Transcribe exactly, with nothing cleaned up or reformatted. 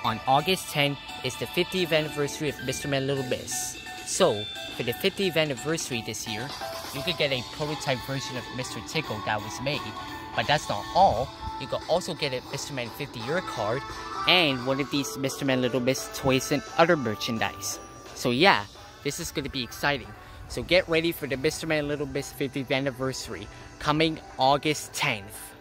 on August tenth is the fiftieth anniversary of Mister Man Little Miss. So, for the fiftieth anniversary this year, you could get a prototype version of Mister Tickle that was made. But that's not all. You could also get a Mister Man fifty year card and one of these Mister Man Little Miss toys and other merchandise. So yeah, this is going to be exciting. So get ready for the Mister Man Little Miss fiftieth anniversary coming August tenth.